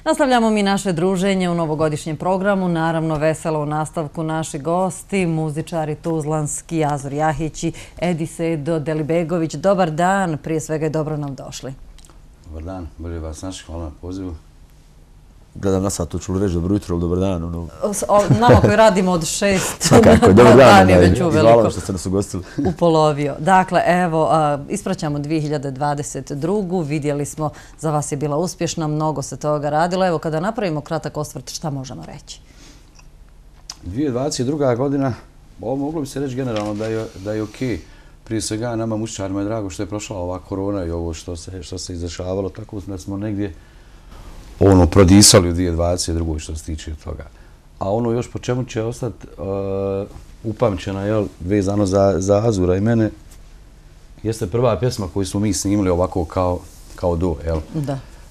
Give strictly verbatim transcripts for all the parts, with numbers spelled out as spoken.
Nastavljamo mi naše druženje u novogodišnjem programu. Naravno, veselo u nastavku naši gosti, muzičari tuzlanski, Azor Jahić i Edi Sedo Delibegović. Dobar dan, prije svega je dobro nam došli. Dobar dan, bolje vas naši, hvala na pozivu. Gledam na sat, to ću reći dobro jutro, dobar dan. Nama koji radimo od šest, Svakako, dobar dan je već uveliko hvala što ste nas ugostili. upolovio. Dakle, evo, ispraćamo dvije hiljade dvadeset drugu. Vidjeli smo, za vas je bila uspješna, mnogo se toga radilo. Evo, kada napravimo kratak osvrt, šta možemo reći? dvije hiljade dvadeset druga godina, ovo moglo bi se reći generalno da je, da je okej. Prije svega nama muzičarima je drago što je prošla ova korona i ovo što se, što se izdešavalo, tako da smo negdje ono, prodisali u dvije hiljade dvadeset druga što se tiče toga. A ono još po čemu će ostati uh, upamćena, jel, vezano za, za Azura i mene, jeste prva pjesma koju smo mi snimili ovako kao, kao duo, jel? Da.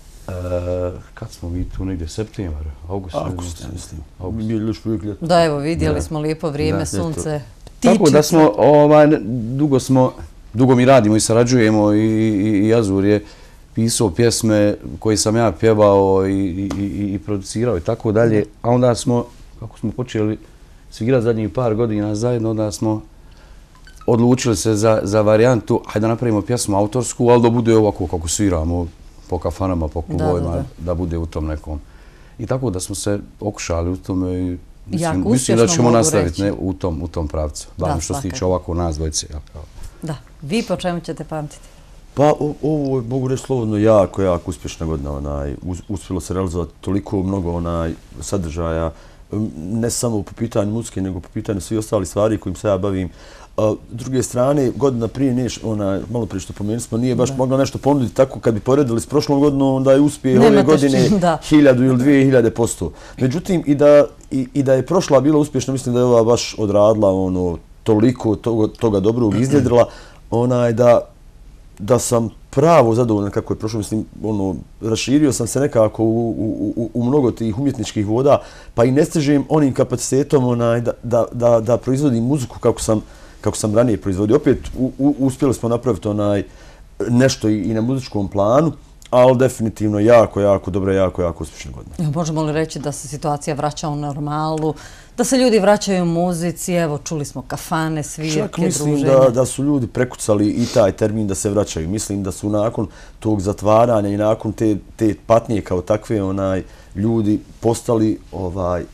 Uh, kad smo mi tu negdje, septembar, august? August, mislim. August. Bili još uvijek ljeto. Da, evo, vidjeli Da. smo lijepo vrijeme, Da, sunce, ptičice. Tako da smo, ovaj, dugo smo, dugo mi radimo i sarađujemo i, i, i Azur je pisao pjesme koje sam ja pjevao i, i, i, i producirao i tako dalje. A onda smo, kako smo počeli svirati zadnjih par godina zajedno, onda smo odlučili se za, za varijantu, hajde da napravimo pjesmu autorsku, ali da bude ovako kako sviramo po kafanama, po klubovima, da, da, da. da bude u tom nekom. I tako da smo se okušali u tome i mislim, mislim da ćemo nastaviti ne, u, tom, u tom pravcu. Barem što se tiče ovako nas dvojice. Da. Vi po čemu ćete pamtiti? Pa ovo je, mogu reći slobodno, jako, jako uspješna godina. Onaj, uspjelo se realizovati toliko mnogo onaj, sadržaja, ne samo po pitanju muzike, nego po pitanju svih ostalih stvari kojim se ja bavim. A, s druge strane, godina prije, neš, onaj, malo prije što pomenuli smo, nije baš da. mogla nešto ponuditi tako kad bi poredili s prošlom godinom, onda je uspjeh ove godine hiljadu ili dvije hiljade posto. Međutim, i da, i, i da je prošla bila uspješna, mislim da je ova baš odradila ono, toliko toga, toga dobrog iznjedrila, onaj, da da sam pravo zadovoljan kako je prošlo, mislim, ono, raširio sam se nekako u, u, u, u mnogo tih umjetničkih voda, pa i ne stižem onim kapacitetom onaj, da, da, da, da proizvodim muziku kako sam, kako sam ranije proizvodio. Opet u, u, uspjeli smo napraviti onaj, nešto i, i na muzičkom planu, ali definitivno jako, jako dobra, jako, jako uspješna godina. Možemo li reći da se situacija vraća u normalu, da se ljudi vraćaju muzici, evo čuli smo kafane, svirke, Čak mislim druženja. da, da su ljudi prekucali i taj termin da se vraćaju. Mislim da su nakon tog zatvaranja i nakon te, te patnje kao takve onaj, ljudi postali ovaj,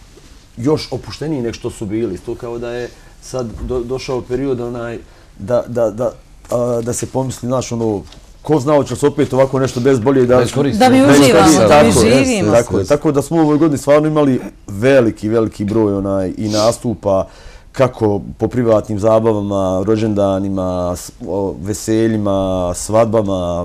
još opušteniji nek što su bili. To kao da je sad do, došao period onaj, da, da, da, a, da se pomisli, znaš, ono, ko zna hoće se opet ovako nešto bez bolje da... Da mi uživamo, da mi živimo. Tako, tako da smo u ovoj godini stvarno imali veliki, veliki broj onaj, i nastupa, kako po privatnim zabavama, rođendanima, veseljima, svadbama,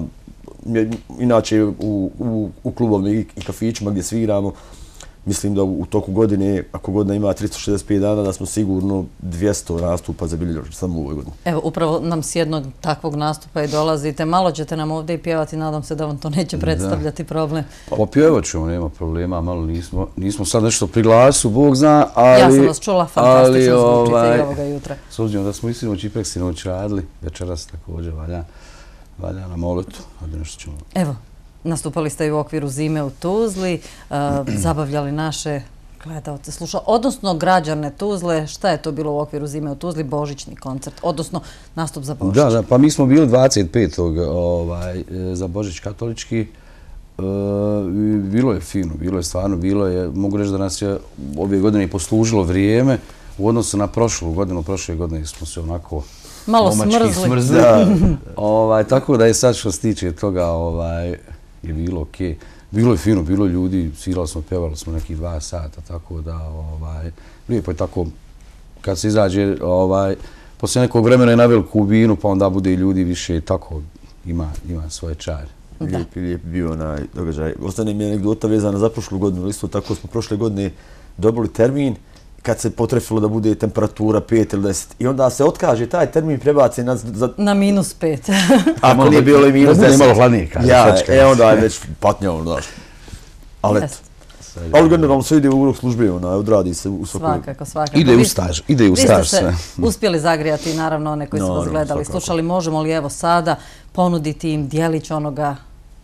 inače u, u, u klubovima i, i kafićima gdje sviramo. Mislim da u toku godine, ako godina ima tristo šezdeset pet dana, da smo sigurno dvjesto nastupa zabilježili samo u ovoj godini. Evo, upravo nam s jednog takvog nastupa i dolazite. Malo ćete nam ovdje i pjevati, nadam se da vam to neće predstavljati da. problem. Pa pjevat ćemo, nema problema, malo nismo, nismo sad nešto pri glasu, Bog zna, ali... Ja sam vas čula, fantastično zvučite ovaj, i ovoga jutra. S obzirom da smo i sinoć ipak sinoć radili, večeras također valja, valja na moletu, ali nešto ćemo... Evo. Nastupali ste i u okviru zime u Tuzli, uh, zabavljali naše gledalce, sluša, odnosno građane Tuzle. Šta je to bilo u okviru zime u Tuzli? Božićni koncert, odnosno nastup za Božić. Da, da, pa mi smo bili dvadeset petog ovaj, za Božić katolički. Uh, bilo je fino, bilo je stvarno, bilo je, mogu reći da nas je ove godine poslužilo vrijeme u odnosu na prošlu godinu. Prošle godine smo se onako malo smrzli. smrzli. Da, ovaj, tako da je sad što se tiče toga, ovaj, je bilo okej. Okay. Bilo je fino, bilo je ljudi, svirali smo, pjevali smo nekih dva sata, tako da, ovaj, lijepo je tako, kad se izađe, ovaj, poslije nekog vremena je na veliku binu, pa onda bude i ljudi više, tako, ima, ima svoje čare. Lijep, lijep bio onaj događaj. Ostane mi je anegdota vezana za prošlu godinu, isto tako smo prošle godine dobili termin, kad se potrefilo da bude temperatura pet ili deset. I onda se otkaže taj termin prebace na... Za... Na minus pet. Ako nije bilo i minus deset. Da je malo hladnije. Ja, e onda je već patnjao, znaš. Ali eto. Ali generalno se ide u urok službe, ona odradi se u svakoj... Svakako, svakako. Ide u staž, ide u staž sve. Vi ste se uspjeli zagrijati, naravno, one koji su vas gledali, slušali. Možemo li evo sada ponuditi im dijelić onoga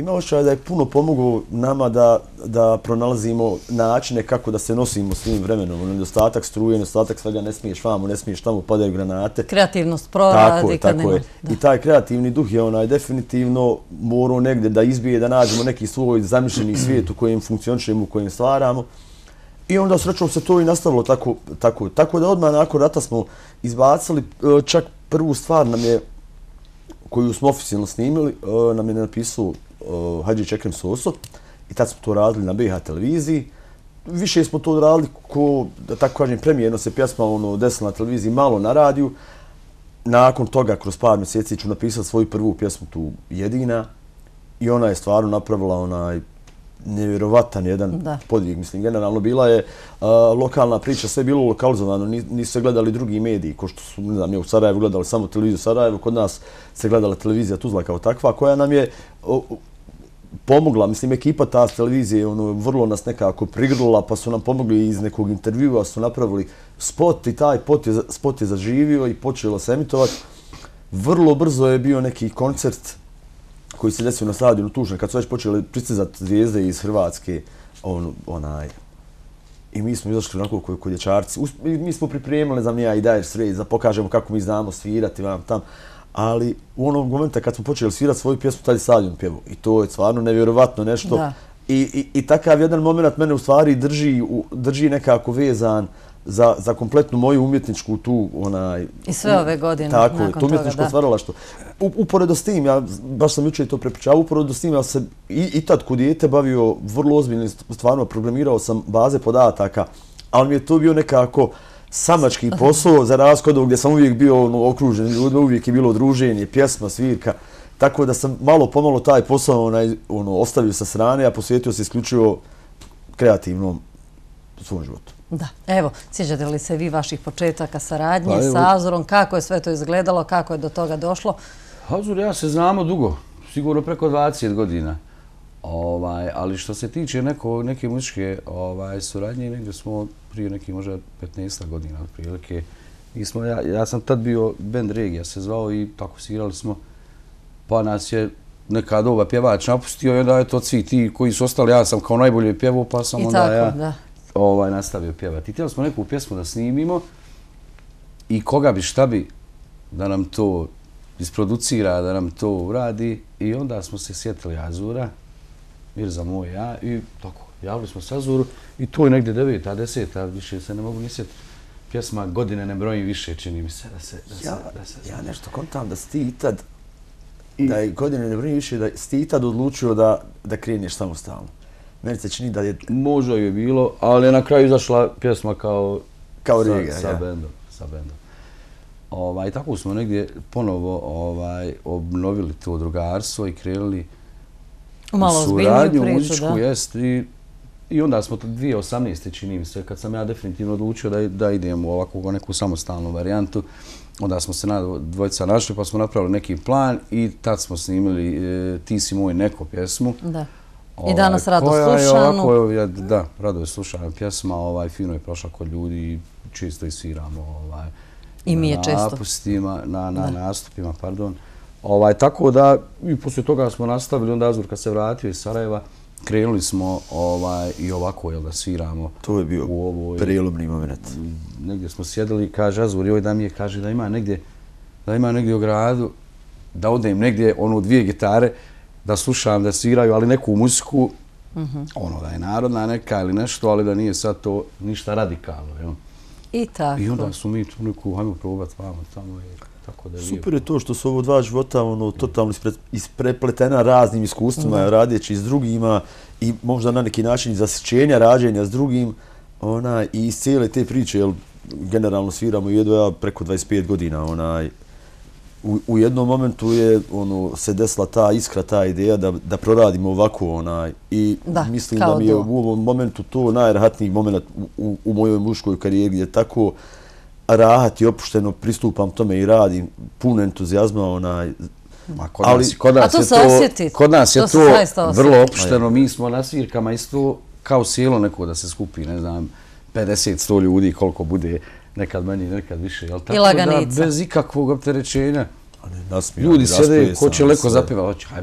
imam osjećaj da je puno pomogao nama da, da pronalazimo načine kako da se nosimo s tim vremenom. Nedostatak struje, nedostatak svega, ne smiješ vamo, ne smiješ tamo, padaju granate. Kreativnost proradi. Tako je, tako je. I taj kreativni duh je onaj definitivno morao negdje da izbije, da nađemo neki svoj zamišljeni svijet u kojem funkcionišemo, u kojem stvaramo. I onda srećom se to i nastavilo tako, tako. Tako da odmah nakon rata smo izbacili, čak prvu stvar nam je, koju smo oficijalno snimili, nam je napisao Hadžić Ekrem Soso i tad smo to radili na B H televiziji. Više smo to radili ko, da tako kažem, premijerno se pjesma ono, desila na televiziji, malo na radiju. Nakon toga, kroz par mjeseci, ću napisati svoju prvu pjesmu tu Jedina i ona je stvarno napravila onaj nevjerovatan jedan podvig. Mislim, generalno bila je uh, lokalna priča, sve je bilo lokalizovano, nisu se gledali drugi mediji, ko što su, ne znam, u Sarajevu gledali samo televiziju Sarajevo, kod nas se gledala televizija Tuzla kao takva, koja nam je uh, pomogla, mislim, ekipa ta s televizije, ono, vrlo nas nekako prigrlila, pa su nam pomogli iz nekog intervjua, su napravili spot i taj pot je, spot je zaživio i počelo se emitovati. Vrlo brzo je bio neki koncert koji se desio na stadionu Tužne, kad su već počeli pristizati zvijezde iz Hrvatske, on, onaj, i mi smo izašli onako kod dječarci. Mi smo pripremili za mija i Dire Straits, da pokažemo kako mi znamo svirati, vam tam. Ali u onog momenta kad smo počeli svirati svoju pjesmu, tad je stadion pjevo. I to je stvarno nevjerovatno nešto. Da. I, i, I takav jedan moment mene u stvari drži, drži nekako vezan za, za kompletnu moju umjetničku tu, onaj... I sve ove godine tako nakon je, to umjetničko stvaralaštvo. Uporedo s tim, ja baš sam jučer to prepričao, uporedo s tim ja se i, i tad kod dijete bavio vrlo ozbiljno, stvarno programirao sam baze podataka, ali mi je to bio nekako samački posao za razliku gdje sam uvijek bio ono, okružen ljudima, uvijek je bilo druženje, pjesma, svirka, tako da sam malo pomalo taj posao onaj, ono, ostavio sa strane, a posvetio se isključivo kreativnom svom životu. Da, evo, sjećate li se vi vaših početaka saradnje pa, sa Azurom, kako je sve to izgledalo, kako je do toga došlo? Azur, ja se znamo dugo, sigurno preko dvadeset godina, ovaj, ali što se tiče neko, neke muzičke ovaj, suradnje, negdje smo prije nekih možda petnaest godina otprilike. Smo, ja, ja sam tad bio band Regija se zvao i tako svirali smo, pa nas je neka doba pjevač napustio i onda je to svi ti koji su ostali, ja sam kao najbolji pjevao, pa sam I onda tako, ja da. Ovaj, nastavio pjevati. I htjeli smo neku pjesmu da snimimo i koga bi, šta bi da nam to isproducira, da nam to uradi i onda smo se sjetili Azura, Mirza moj ja i tako, javili smo se Azuru i to je negdje deveta, deseta, više se ne mogu ni sjetiti. Pjesma Godine ne brojim više, čini mi se da se... Da ja, se, da se ja nešto kontam da si ti i tad, I, da je Godine ne brojim više, da si ti i tad odlučio da, da kreneš samostalno. Meni se čini da je... Možda je bilo, ali je na kraju izašla pjesma kao... Kao Riga, sa, ja. Sa bendom, sa bendom. Ovaj, tako smo negdje ponovo ovaj, obnovili to drugarstvo i krenuli malo suradnju priču, muzičku, da. jest. I, I onda smo to dvije tisuće osamnaeste čini mi se, kad sam ja definitivno odlučio da, da idem u ovakvu neku samostalnu varijantu. Onda smo se na dvojica našli pa smo napravili neki plan i tad smo snimili e, Ti si moj neko pjesmu. Da. I danas rado slušanu. Ovako, da, rado je slušana pjesma, ovaj, fino je prošla kod ljudi i često i sviramo ovaj, I mi je na često. napustima, na, na nastupima, pardon. Ovaj, tako da, i poslije toga smo nastavili, onda Azur kad se vratio iz Sarajeva, krenuli smo ovaj, i ovako, jel da sviramo. To je bio u ovoj, prijelomni moment. Negdje smo sjedili i kaže Azur, joj da mi je, kaže da ima negdje, da ima negdje u gradu, da odem negdje, ono, dvije gitare, da slušam, da sviraju, ali neku muziku, mm-hmm. ono da je narodna neka ili nešto, ali da nije sad to ništa radikalno. Jel? I tako. I onda su mi tu neku, hajmo probati vamo tamo i tako da je super je to što su ovo dva života ono, totalno ispre, isprepletena raznim iskustvima, mm. radeći s drugima i možda na neki način zasićenja rađenja s drugim ona, i iz cijele te priče, jel, generalno sviramo i jedno ja preko dvadeset pet godina, onaj, U, u jednom momentu je ono se desila ta iskra, ta ideja da, da proradimo ovako onaj i da, mislim da mi je u ovom momentu to najrahatniji moment u, u, u mojoj muškoj karijeri gdje tako rahat i opušteno pristupam tome i radim puno entuzijazma onaj. Ma kod ali, nas, kod nas to je se to, osjeti. Kod nas je to, to vrlo opušteno, mi smo na svirkama isto kao sjelo neko da se skupi, ne znam, pedeset sto ljudi koliko bude. Nekad manje, nekad više, jel tako? I laganica. Da, bez ikakvog opterećenja. Nasmijani, ljudi sjede, ko će leko zapjeva, hoće, hajmo.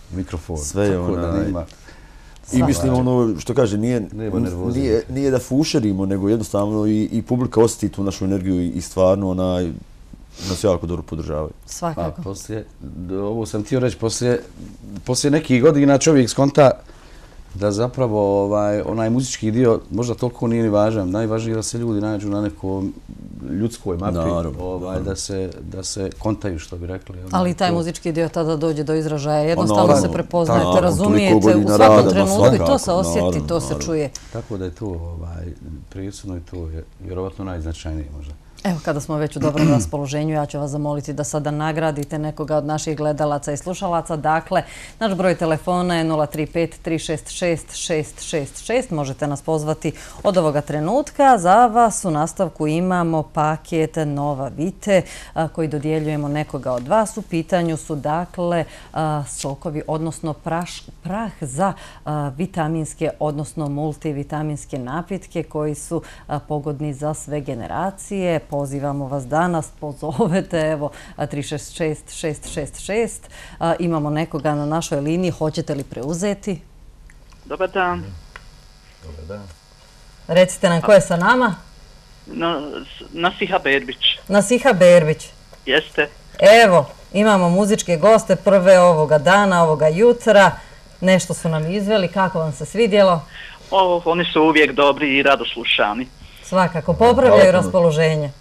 mikrofon. Sve je tako da onaj- nema. I mislim ono što kaže, nije, Nema nervoze. nije, nije da fušerimo, nego jednostavno i, i publika osjeti tu našu energiju i, i stvarno onaj, nas jako dobro podržavaju. Pa Svakako. poslije, ovo sam htio reći, poslije, poslije nekih godina čovjek skonta da zapravo ovaj, onaj muzički dio možda toliko nije ni važan. Najvažnije je da se ljudi nađu na nekom ljudskoj mapi, Naravno, ovaj, naravno. Da, se, da se kontaju, što bi rekli. ono, Ali i taj to- muzički dio tada dođe do izražaja. Jednostavno naravno, se prepoznajete, nakon razumijete toliko u godina svakom rada, ma trenutku i to svakako, se osjeti, naravno, to se naravno. čuje. Tako da je to ovaj, presudno i to je vjerovatno najznačajnije možda. Evo, kada smo već u dobrom raspoloženju, ja ću vas zamoliti da sada nagradite nekoga od naših gledalaca i slušalaca. Dakle, naš broj telefona je nula tri pet tri šest šest šest šest šest. Možete nas pozvati od ovoga trenutka. Za vas u nastavku imamo paket Nova Vite a, koji dodjeljujemo nekoga od vas. U pitanju su dakle a, sokovi, odnosno praš, prah za a, vitaminske, odnosno multivitaminske napitke koji su a, pogodni za sve generacije. Pozivamo vas da nas pozovete, evo, tri šest šest šest šest šest. Imamo nekoga na našoj liniji, hoćete li preuzeti? Dobar dan. Dobar dan. Recite nam ko je sa nama? No, s- Nasiha Berbić. Nasiha Berbić. Jeste? Evo, imamo muzičke goste prve ovoga dana, ovoga jutra. Nešto su nam izveli, kako vam se svidjelo? O, oni su uvijek dobri i radoslušani. Svakako, popravljaju raspoloženje.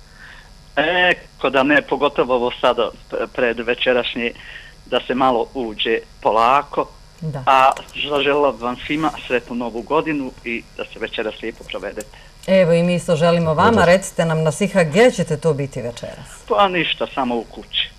E, ko da ne, pogotovo ovo sada p- pred večerašnje, da se malo uđe polako. Da. A zaželjela vam svima sretnu novu godinu i da se večeras lijepo provedete. Evo i mi isto želimo vama, recite nam Nasiha, gdje ćete to biti večeras? Pa ništa, samo u kući.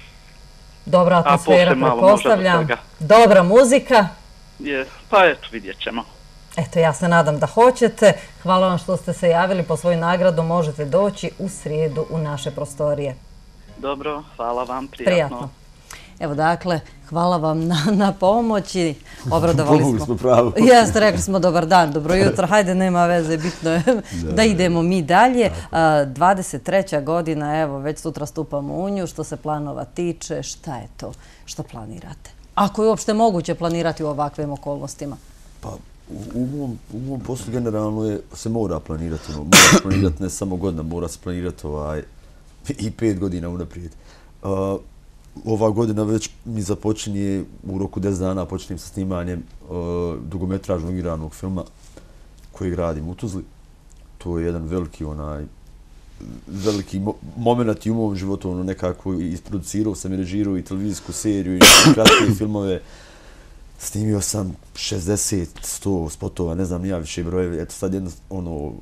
Dobra atmosfera, poslije malo možda do pretpostavljam. toga. Dobra muzika. Je, pa eto, vidjet ćemo. Eto, ja se nadam da hoćete. Hvala vam što ste se javili po svoju nagradu. Možete doći u srijedu u naše prostorije. Dobro, hvala vam, prijatno. Prijatno. Evo, dakle, hvala vam na, na pomoći. Obradovali Pomogli smo. smo pravo. Jeste, rekli smo dobar dan, dobro jutro, hajde, nema veze, bitno je da idemo mi dalje. A, dvadeset treća godina, evo, već sutra stupamo u nju. Što se planova tiče, šta je to? Što planirate? Ako je uopšte moguće planirati u ovakvim okolnostima. Pa, u, u, mom, u mom poslu generalno je, se mora planirati. Ono, mora se planirati ne samo godina, mora se planirati ovaj, i pet godina unaprijed. Uh, ova godina već mi započinje, u roku deset dana počinjem sa snimanjem uh, dugometražnog igranog filma koji radim u Tuzli. To je jedan veliki onaj veliki mo moment i u mom životu, ono nekako isproducirao sam i režirao i televizijsku seriju i kratke filmove. Snimio sam šezdeset sto spotova, ne znam ni ja više brojevi. Eto sad jedno, ono,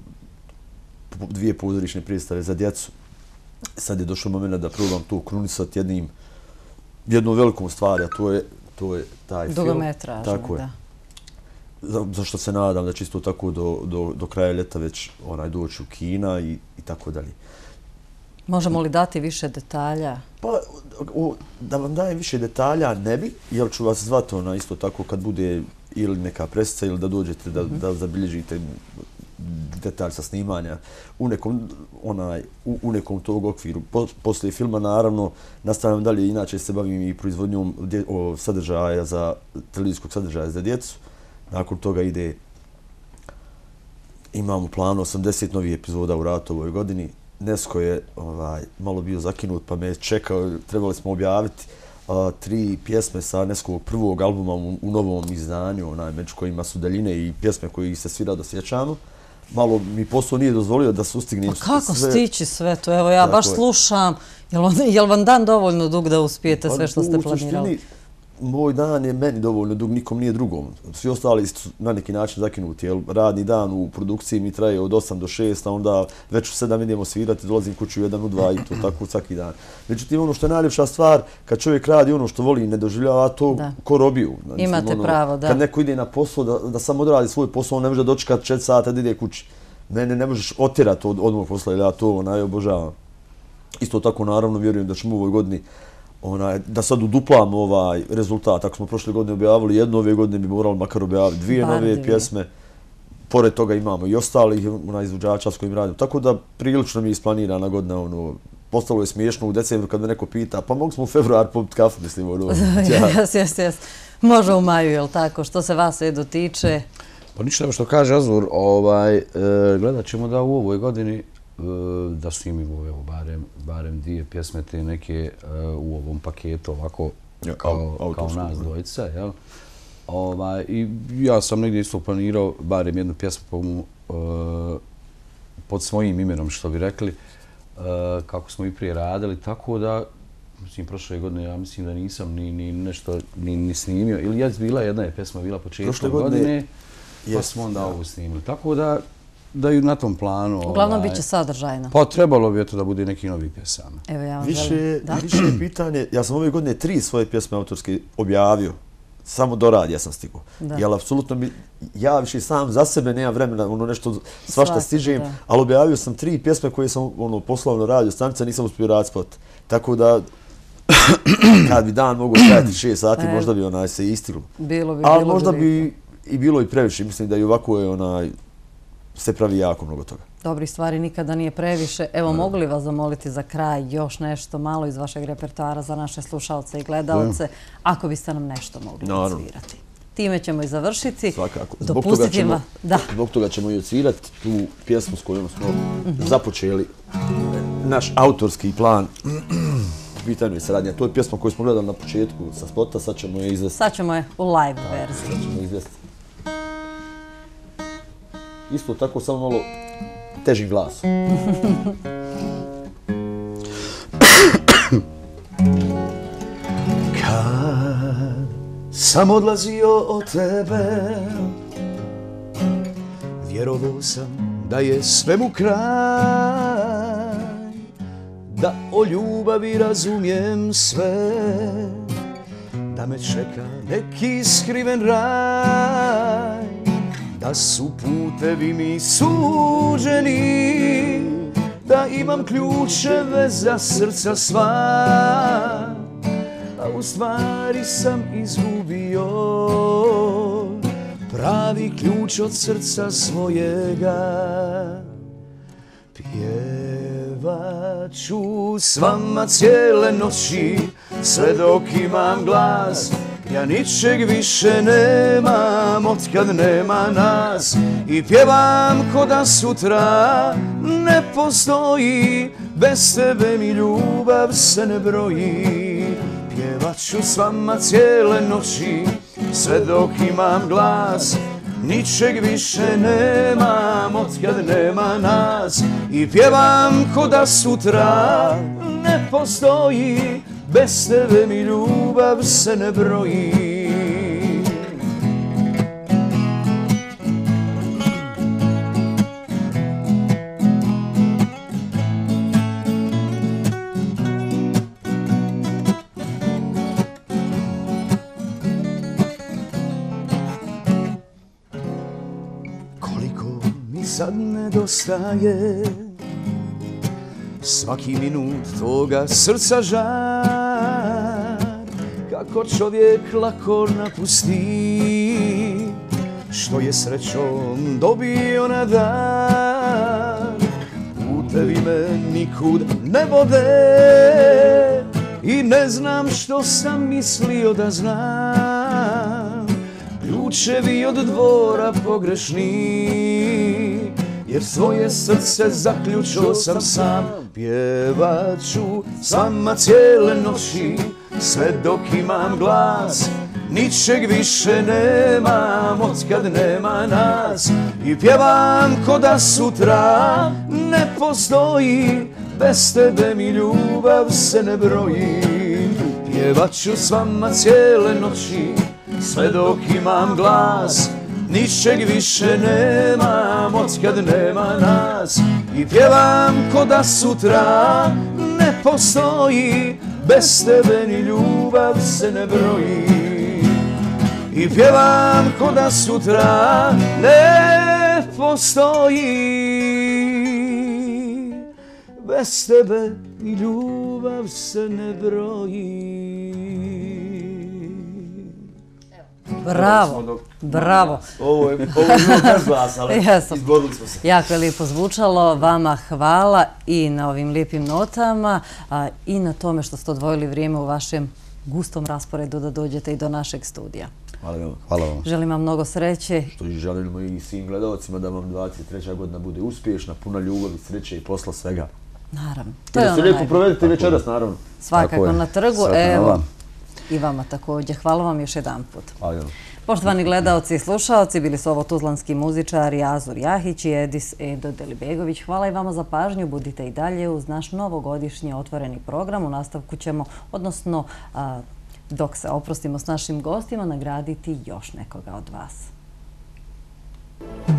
dvije pozorišne predstave za djecu. Sad je došao moment da probam to krunisati jednim, jednom velikom stvari, a to je, to je taj film. Dugometražno, Tako je. da. Za, zašto se nadam da će isto tako do, do, do kraja ljeta već onaj doći u kina i, i tako dalje. Možemo li dati više detalja? Pa, o, da vam dajem više detalja ne bi, jer ću vas zvati ona isto tako kad bude ili neka presica ili da dođete da, da zabilježite detalj sa snimanja u nekom, onaj, u, u nekom tog okviru. Po, poslije filma naravno nastavljam dalje, inače se bavim i proizvodnjom dje, o, sadržaja za, televizijskog sadržaja za djecu. Nakon toga ide, imamo plan osamdeset novih epizoda u ratu ovoj godini. Nesko je ovaj, malo bio zakinut pa me čekao, trebali smo objaviti uh, tri pjesme sa Neskovog prvog albuma u, u novom izdanju, onaj, među kojima su daljine i pjesme koji se svi rado sjećamo. Malo mi posao nije dozvolio da sustignem Pa kako sve. stići sve to? Evo, ja Tako baš je. slušam. Jel, on, jel vam dan dovoljno dug da uspijete sve što ste U planirali? suštini, moj dan je meni dovoljno dug, nikom nije drugom. Svi ostali su na neki način zakinuti, jer radni dan u produkciji mi traje od osam do šest, a onda već u sedam idemo svirati, dolazim kući u jedan, u dva i to tako svaki dan. Međutim, ono što je najljepša stvar, kad čovjek radi ono što voli i ne doživljava to Da. ko robiju. Znači, Imate ono, pravo, da. Kad neko ide na posao, da, da samo odradi svoj posao, on ne može dočekati četiri sata da ide kući. Mene ne možeš otjerati od, od mog posla, jer ja to najobožavam. Isto tako, naravno, vjerujem da ćemo u ovoj godini onaj, da sad uduplamo ovaj rezultat. Ako smo prošle godine objavili jednu, ove godine bi morali makar objaviti dvije Bar nove dvije. pjesme. Pored toga imamo i ostalih onaj, izvođača s kojim radimo. Tako da prilično mi je isplanirana godina. Ono, postalo je smiješno u decembru kad me neko pita, pa mogli smo u februar popiti kafu, mislim. Ono, ja. Jes, jes, jes. Može u maju, je li tako? Što se vas Edo tiče? Pa ništa evo što kaže Azur, ovaj, e, gledat ćemo da u ovoj godini e, da snimimo evo, barem, barem dvije pjesme te neke e, u ovom paketu ovako Ja, kao, au- kao autorsku, nas da. dvojica. Jel? Ovaj, I ja sam negdje isto planirao barem jednu pjesmu po mu, e, pod svojim imenom, što bi rekli, e, kako smo i prije radili, tako da mislim, prošle godine ja mislim da nisam ni, ni nešto ni, ni snimio. Ili je bila jedna je pjesma bila početkom Prošle godine, godine pa jest, smo onda da. ovu snimili. Tako da, da i na tom planu... Uglavnom ovaj, bit će sadržajno. Pa trebalo bi eto da bude neki novi pjesama. Evo ja vam Više, želim. Da? više je pitanje, ja sam ove godine tri svoje pjesme autorske objavio. Samo do radija sam stigao. Da. Jel, apsolutno mi, ja više sam za sebe nemam vremena, ono nešto svašta Svašta, stižem, da. ali objavio sam tri pjesme koje sam ono, poslao na radio stanice, nisam uspio raditi spot. Tako da, kad bi dan mogao trajati šest sati, E. možda bi onaj se istiglo. Bilo bi, Ali bilo možda lijepo. bi i bilo i previše. Mislim da i ovako je onaj, se pravi jako mnogo toga. Dobrih stvari nikada nije previše. Evo, mogu li vas zamoliti za kraj još nešto malo iz vašeg repertoara za naše slušalce i gledalce, ako biste nam nešto mogli Naravno. odsvirati. Time ćemo i završiti. Svakako. Zbog toga Dopustite ćemo, vam- Da. zbog toga ćemo i odsvirati tu pjesmu s kojom smo započeli naš autorski plan. U pitanju je saradnja. To je pjesma koju smo gledali na početku sa spota, sad ćemo je izvesti. Sad ćemo je u live verziji. Sad ćemo je izvesti. Isto tako, samo malo težim glasom. Kad sam odlazio od tebe, vjerovao sam da je svemu kraj, da o ljubavi razumijem sve, da me čeka neki skriven raj, da su putevi mi suđeni, da imam ključeve za srca sva, a u stvari sam izgubio pravi ključ od srca svojega. Pjevat ću s vama cijele noći, sve dok imam glas. Ja ničeg više nemam, otkad nema nas. I pjevam ko da sutra ne postoji, bez tebe mi ljubav se ne broji. Pjevat ću s vama cijele noći, sve dok imam glas. Ničeg više nemam, otkad nema nas. I pjevam ko da sutra ne postoji, bez tebe mi ljubav se ne broji. Koliko mi sad nedostaje, svaki minut toga srca žar, kako čovjek lako napusti, što je srećom dobio na dar. Putevi me nikud ne vode i ne znam što sam mislio da znam. Ključevi od dvora pogrešni, jer svoje srce zaključio sam sam. Pjevat ću s vama cijele noći, sve dok imam glas. Ničeg više nemam, otkad nema nas. I pjevam ko da sutra ne postoji, bez tebe mi ljubav se ne broji. Pjevat ću s vama cijele noći, sve dok imam glas. Ničeg više nemam, otkad nema nas. I pjevam ko da sutra ne postoji, bez tebe ni ljubav se ne broji. I pjevam ko da sutra ne postoji, bez tebe ni ljubav se ne broji. Bravo, bravo. Ovo je ovo je bilo bez glasa, ali Jesam. izborili smo se. Jako je lijepo zvučalo. Vama hvala i na ovim lijepim notama a, i na tome što ste odvojili vrijeme u vašem gustom rasporedu da dođete i do našeg studija. Hvala vam. Hvala vam. Želim vam mnogo sreće. Što želimo i svim gledalcima da vam dvadeset treća godina bude uspješna, puna ljubavi, sreće i posla svega. Naravno. I da se lijepo provedete večeras, naravno. Svakako na trgu. Sretno Evo, vam. i vama također. Hvala vam još jedan put. Hvala vam. Poštovani gledalci i slušalci, bili su ovo tuzlanski muzičari Azur Jahić i Edis Edo Delibegović. Hvala i vama za pažnju. Budite i dalje uz naš novogodišnji otvoreni program. U nastavku ćemo, odnosno a, dok se oprostimo s našim gostima, nagraditi još nekoga od vas.